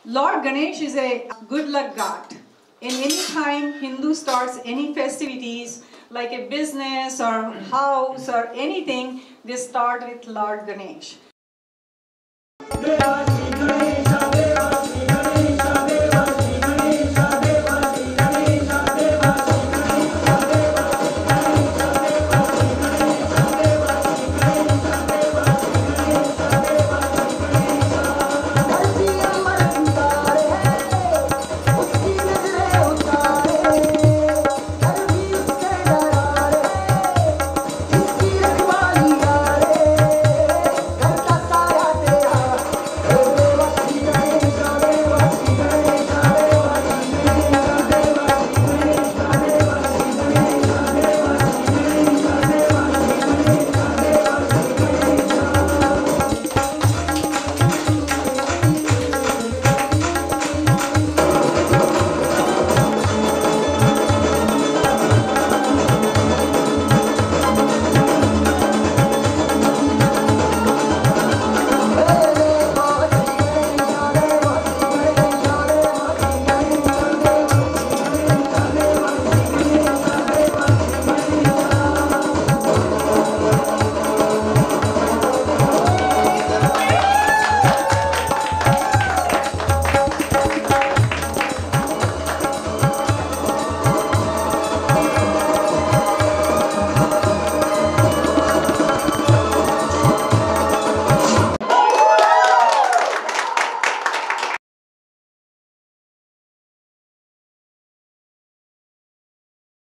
Lord Ganesh is a good luck god. In any time Hindu starts any festivities like a business or house or anything, they start with Lord Ganesh.